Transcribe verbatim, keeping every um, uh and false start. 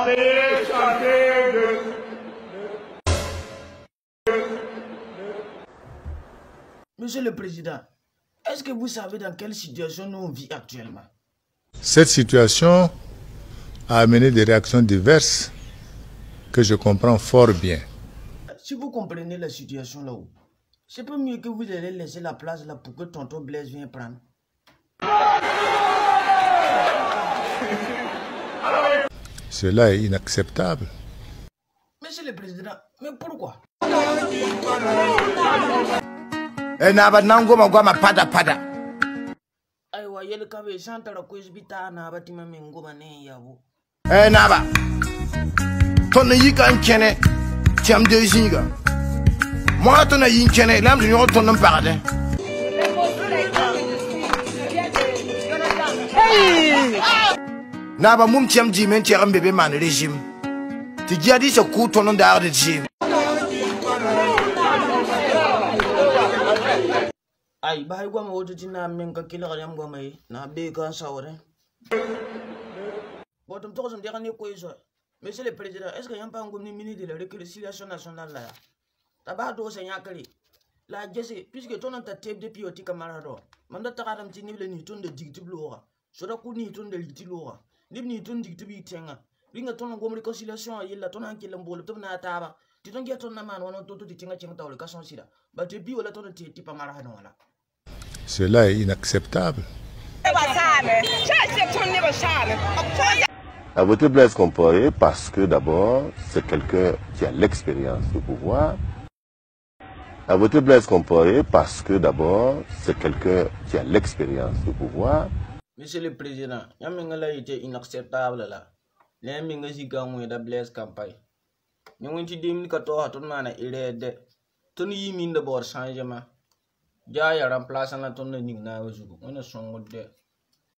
Marseillais, chantez de... Monsieur le Président, est-ce que vous savez dans quelle situation nous on vit actuellement? Cette situation a amené des réactions diverses que je comprends fort bien. Si vous comprenez la situation là-haut, c'est pas mieux que vous allez laisser la place là pour que tonton Blaise vienne prendre. Cela est inacceptable. Monsieur le Président, mais pourquoi? Eh naba nango ma pada pada. Aywa yele kabe chantara kwesbita na batima mengoma ne yabo. Eh naba. Ton yika nkene tiam de zinga. Moi ton yin kene lam de ton non paradin. Naba mum tiam di men tiam bébé man régime. Tu dis à dit ce coup ton nom d'art de régime. Ay bahay gwa mo tuti na menga kila kayam gwa may na be ka sawre. Botum to ko ndeka ni ko iso. Monsieur le Président, est-ce que yam pa ngom ni ministre de la réconciliation nationale là? Taba do se nyakali. La jesse puisque ton ta tebe depuis oti camarade. Manda taradam ti ni le ni ton de dictibloa. Soda ku ni ton de litloa. Ni ni ton dictibi tenga. Ringa ton ngom réconciliation yilla ton anki lambolo to na taba. Ti ton get ton na man wono to to ti tinga chenga tawle ka son sida. Ba te bi wala ton ti ti pamarade wala. Cela est inacceptable. A voté Blaise Compaoré parce que d'abord, c'est quelqu'un qui a l'expérience du pouvoir. A voté Blaise Compaoré parce que d'abord, c'est quelqu'un qui a l'expérience du pouvoir. Monsieur le Président, Yamengala était inacceptable là. Les Mengazigamou de Blaise Campagne. Nous avons dit deux mille quatorze, tout le monde il est de. Tout le monde de bord changement. Ja ya remplaçant la tonne de Nigna au jour. On est son mode.